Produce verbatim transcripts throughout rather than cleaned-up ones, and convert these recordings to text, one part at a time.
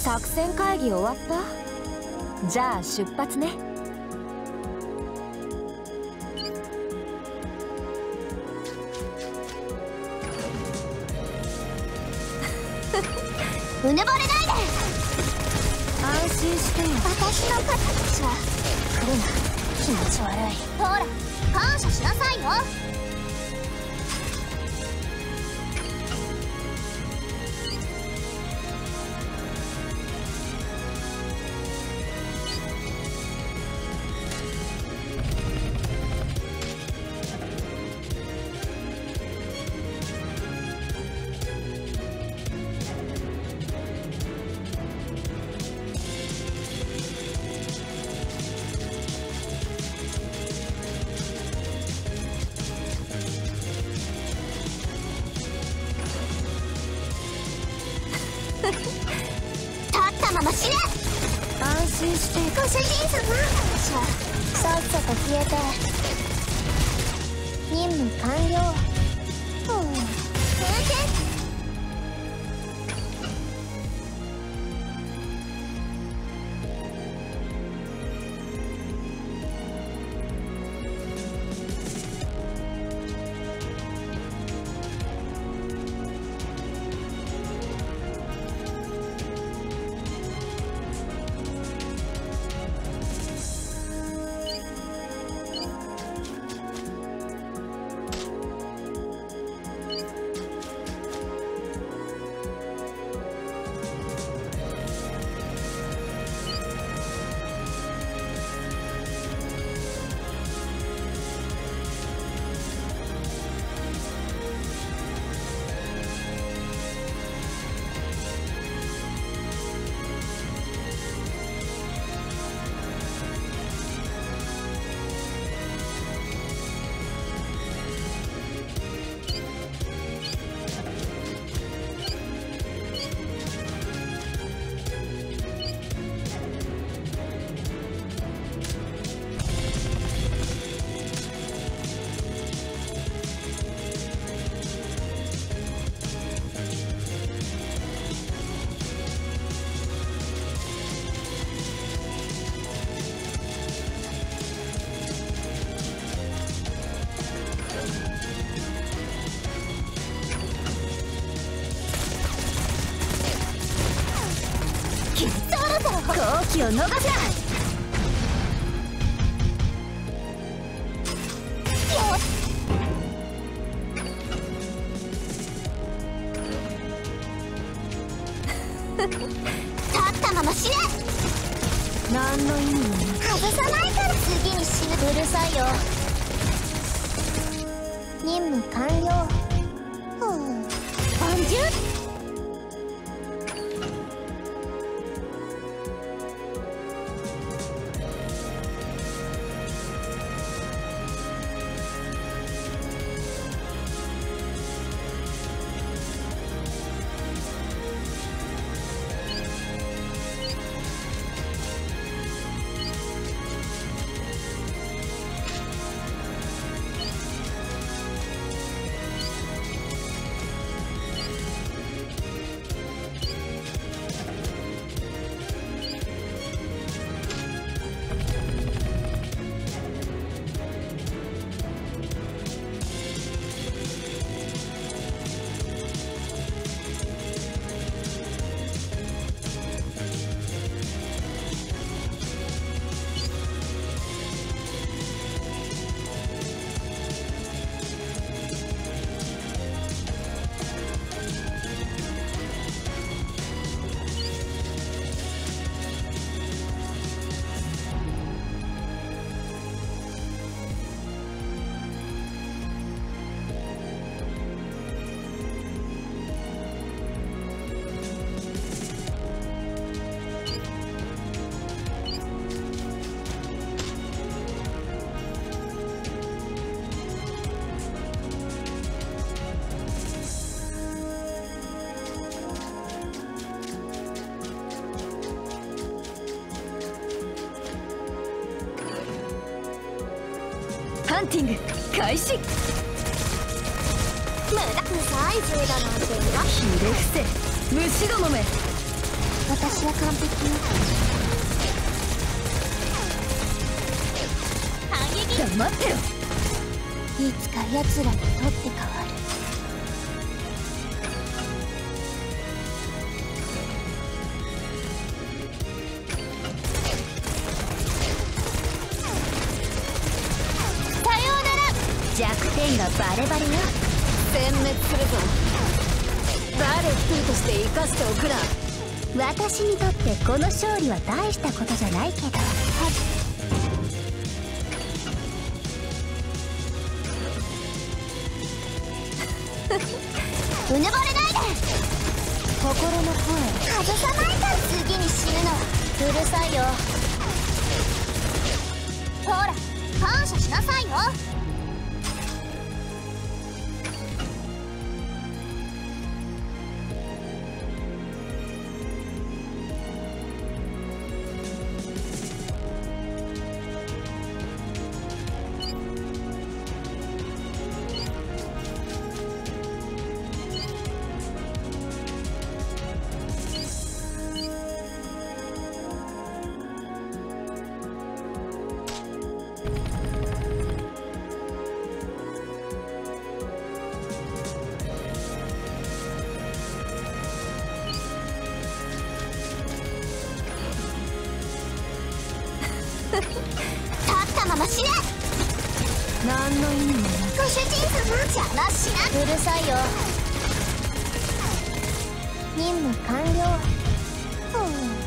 作戦会議終わった？じゃあ出発ね。 うぬぼれないで。 安心してよ。 私の肩は来るな。気持ち悪い。ほら感謝しなさいよ。立ったまま死ね。 安心して。 ご主人様。さっさと消えて。任務完了。うん。経験。好機を逃すな。立ったまま死ね。 何の意味もない。 外さないから次に死ぬ。うるさいよ。任務完了。ふう。ボンジュール。 ハンティング開始。 無駄。不細重だなんてな。 ひれ伏せ虫どもめ。 私は完璧よ。反撃。 黙ってよ。 いつか奴らにとって変わる。さようなら。 弱点がバレバレよ。殲滅するぞ。バレットとして生かしておくな。私にとってこの勝利は大したことじゃないけど。 うぬぼれないで。心の声外さないから。次に死ぬの。うるさいよ。ほら感謝しなさいよ。立ったまま死ね。 何の意味もない。 ご主人様邪魔しな。うるさいよ。任務完了。うん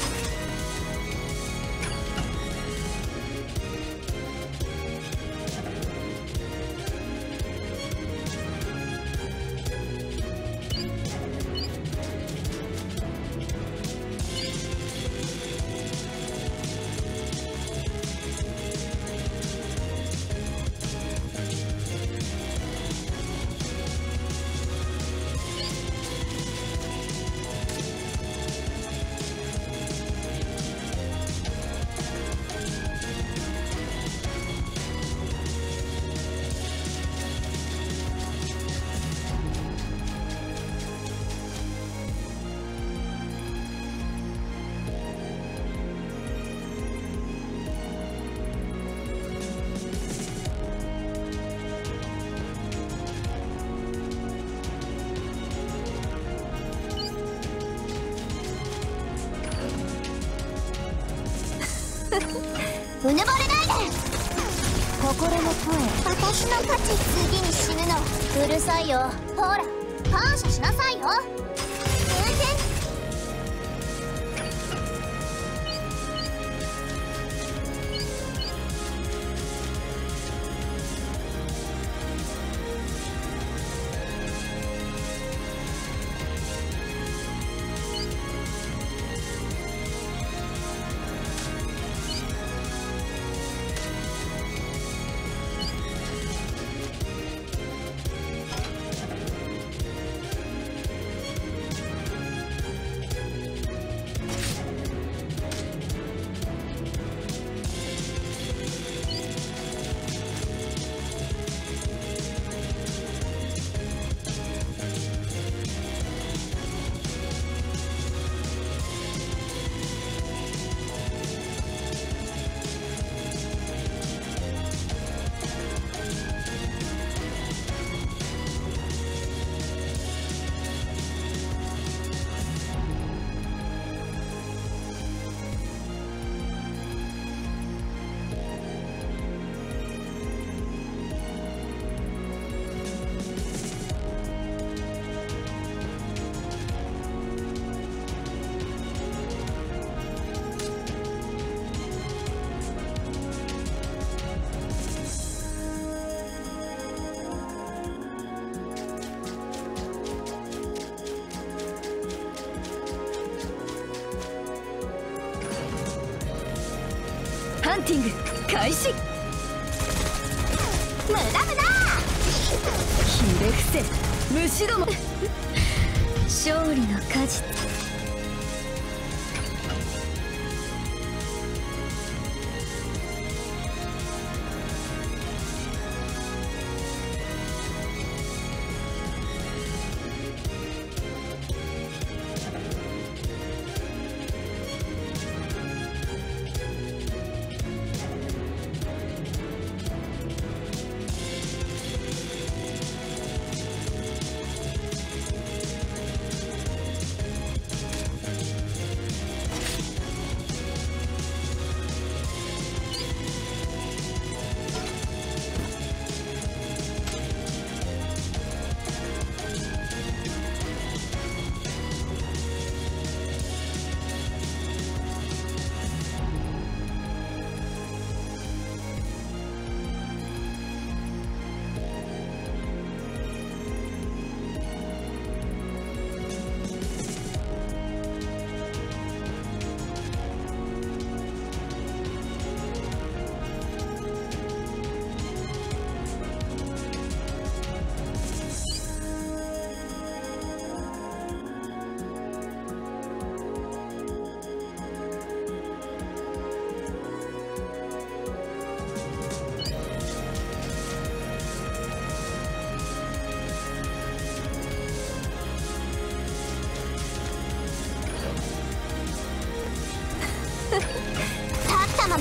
うぬぼれないで。心の声。私の勝ち。次に死ぬの。うるさいよ。ほら感謝しなさいよ。全然。 ハンティング開始。 無駄無駄。 ひれ伏せ虫ども。勝利の果実。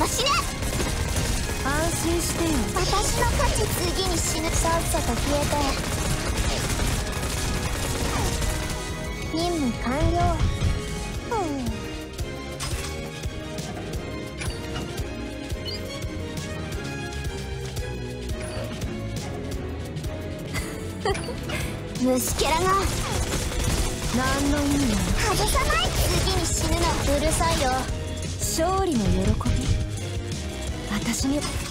死ね。 安心してよ。 私の勝ち。次に死ぬ。さっさと消えて。任務完了。うん虫けらが何の意味も外さない。次に死ぬの。うるさいよ。 勝利の喜び。私に立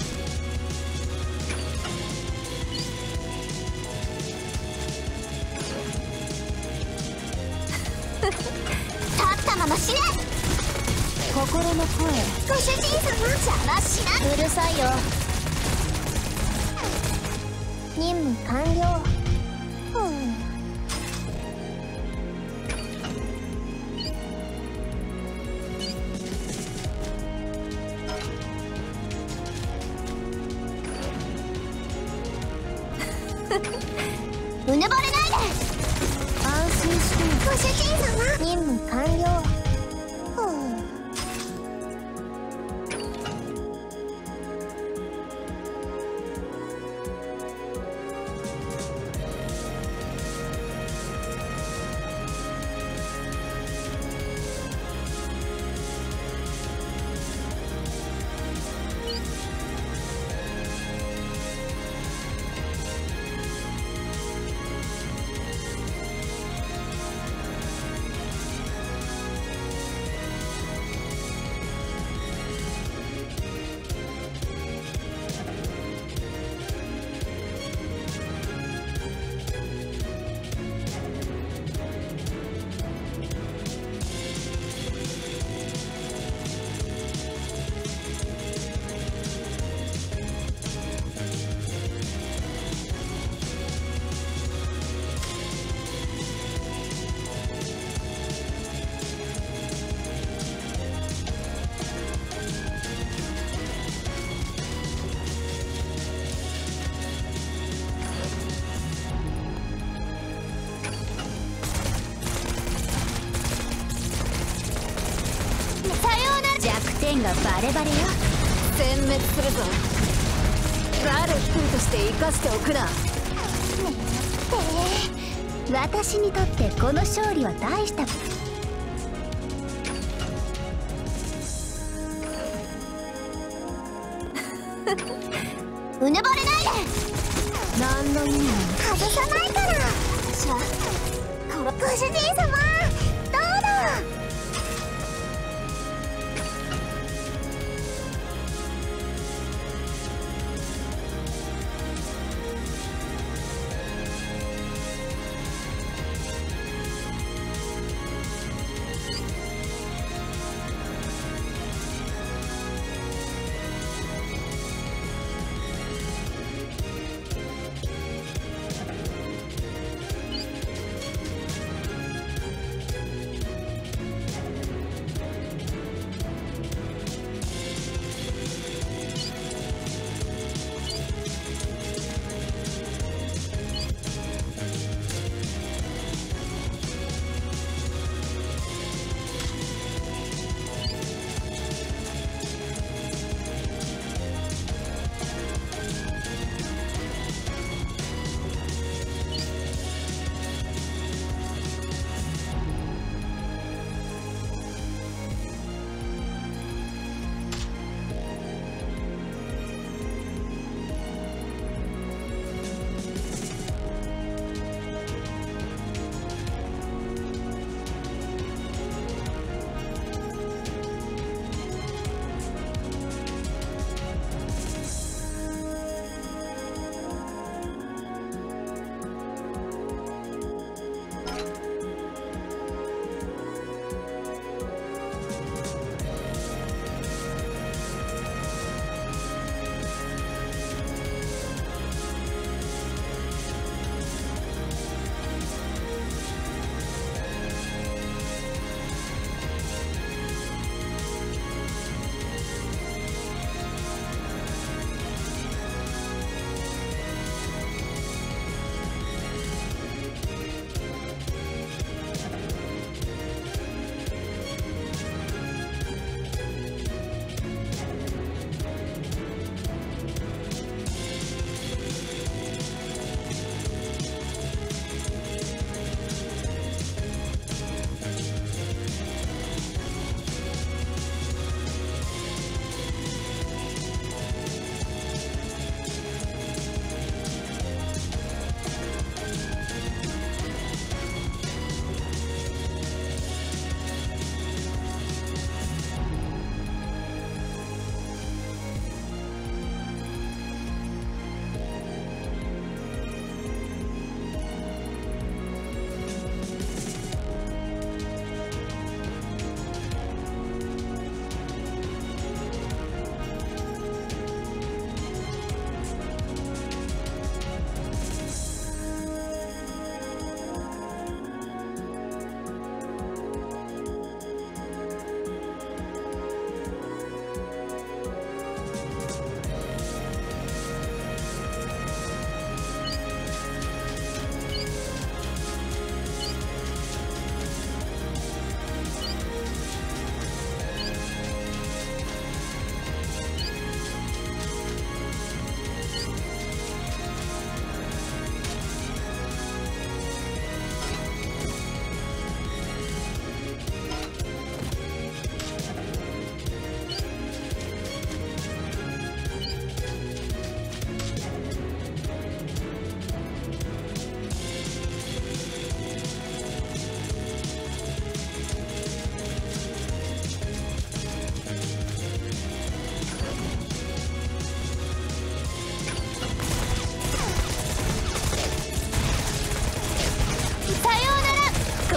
ったまま死ね。 心の声。 ご主人様邪魔しな。うるさいよ。任務完了。うんうぬぼれないで。 安心してよ。 ご主人様。任務完了。ふう点がバレバレよ。殲滅するぞ。誰一人として生かしておくな。私にとってこの勝利は大した。 うぬぼれないで。 何の意味も外さないから。私はこのご主人様どうだ。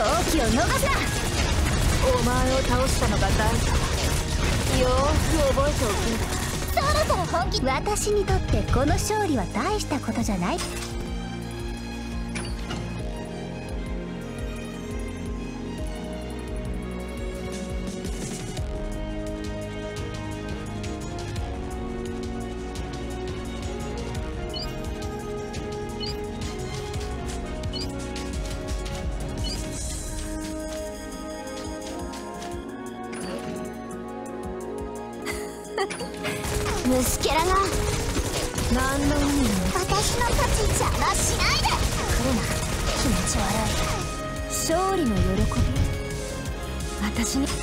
好機を逃すな。お前を倒したのが大事。よーく覚えておくんだ。 そろそろ本気。 私にとってこの勝利は大したことじゃない。 虫けらが何の意味も。 私の勝ち邪魔しないで。来るな、気持ち悪い。 勝利の喜び、私に。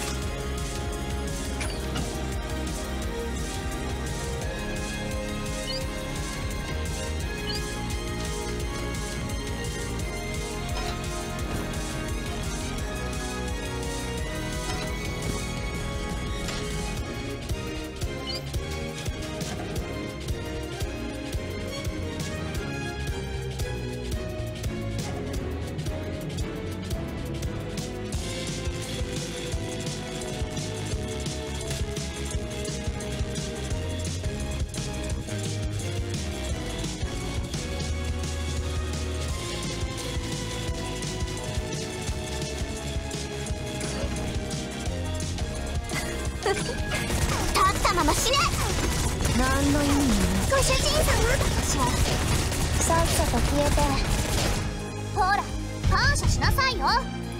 立ったまま死ね。 何の意味も。 ご主人様、私はさっさと消えて。ほら、感謝しなさいよ。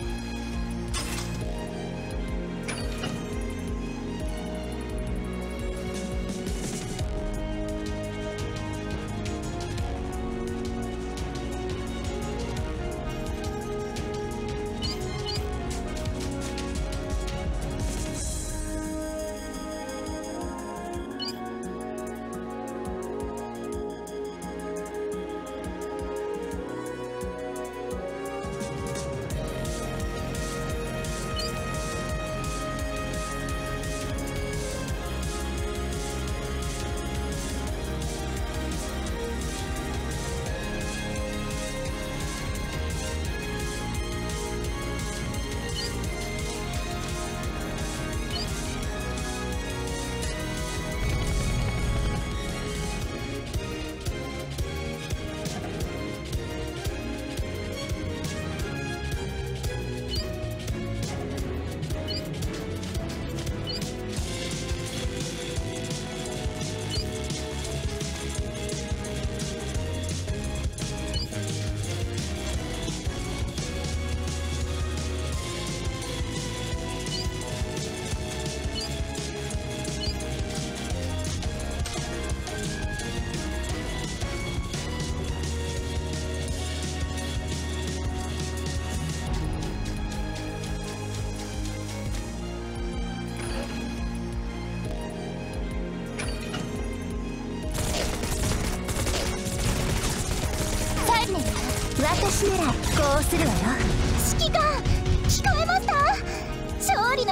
私ならこうするわよ。 指揮官、聞こえました？勝利の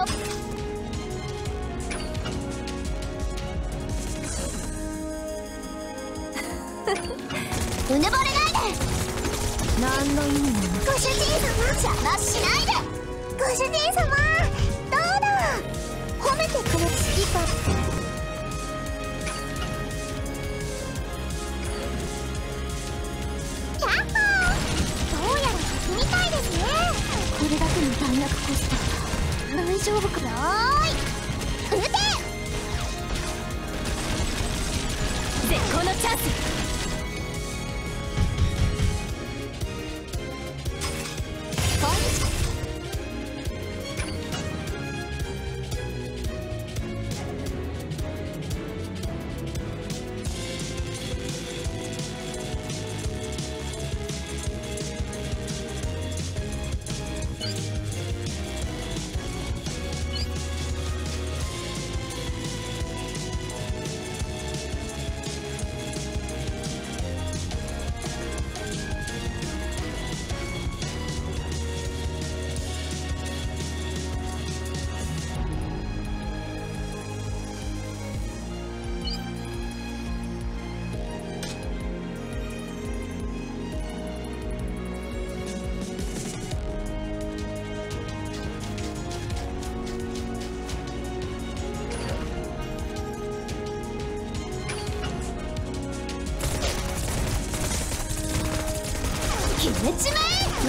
うぬぼれないで。 何の意味も。 ご主人様、邪魔しないで。ご主人様、どうだ、褒めてくれる。指揮官、これだけの弾薬コスト大丈夫かな。ーい、撃て。 絶好のチャンス。 こんにちは。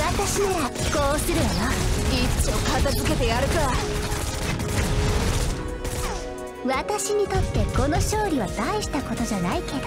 私ならこうするわよ。一丁片付けてやるか。私にとってこの勝利は大したことじゃないけど。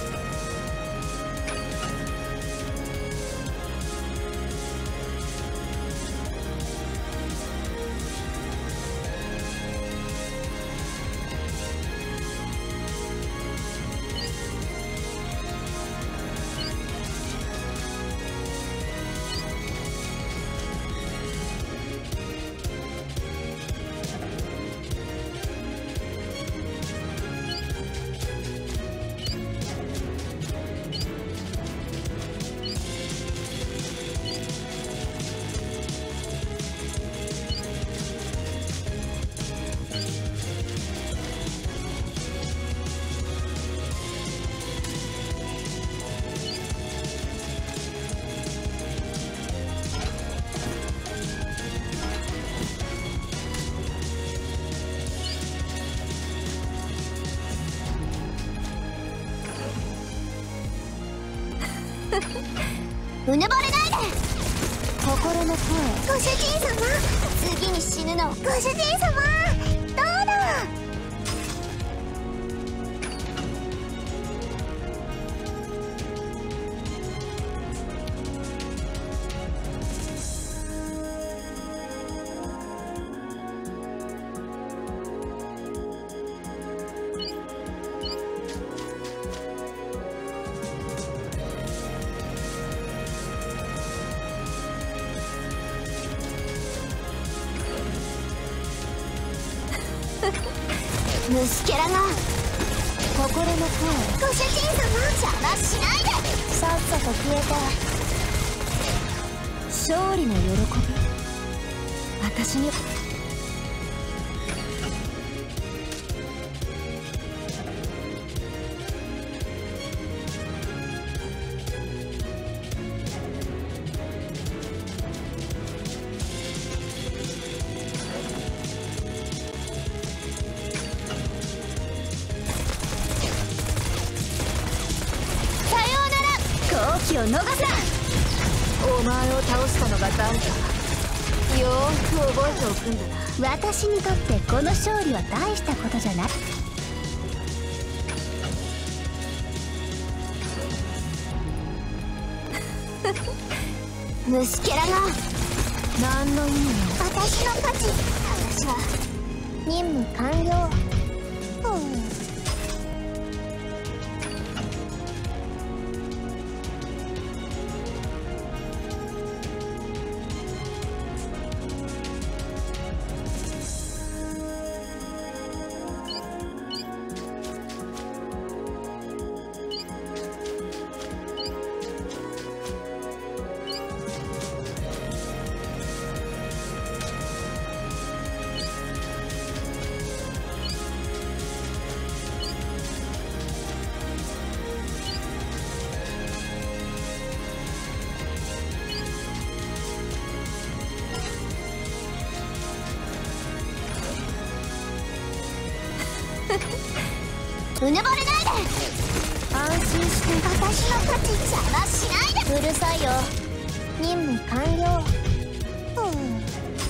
うぬぼれないで。 心の声。 ご主人様、次に死ぬのご主人様。どうだ。虫けらが。 心の声。 ご主人様、邪魔しないで。 さっさと消えて。勝利の喜び、私に。を逃すな。お前を倒したのがダンだ。よーく覚えておくんだな。私にとってこの勝利は大したことじゃない。虫けらが。何の意味も。 私の勝ち。私は任務完了。うんうぬぼれないで。 安心して。 私の勝ち。邪魔しないで。 うるさいよ。任務完了。 うん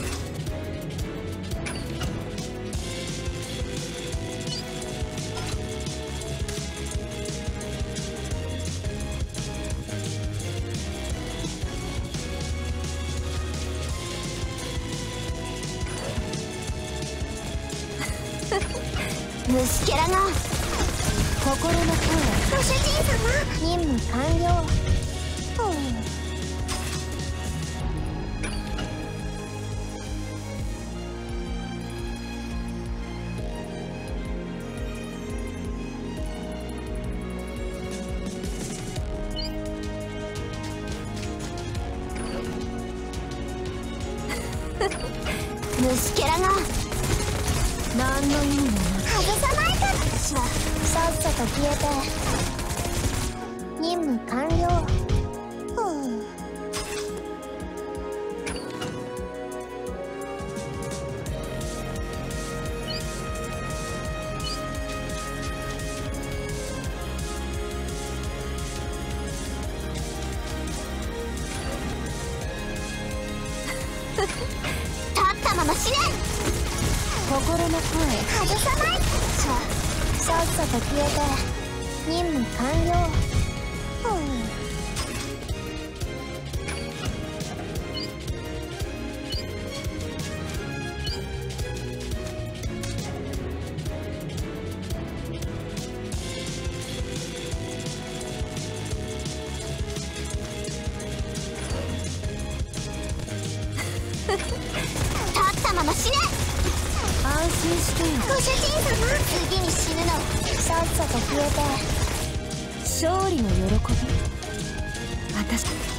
虫けらが。 心の声。 ご主人様、 任務完了。 うん虫けらが。 何の意味もない。 外さないから。私はさっさと消えて。任務完了。 うんったまま死ね。 心の声外さない。 さっさと消えて任務完了。うん立ったまま死ね。 安心してよ。 ご主人様、次に死ぬの。 さっさと消えて勝利の喜び。私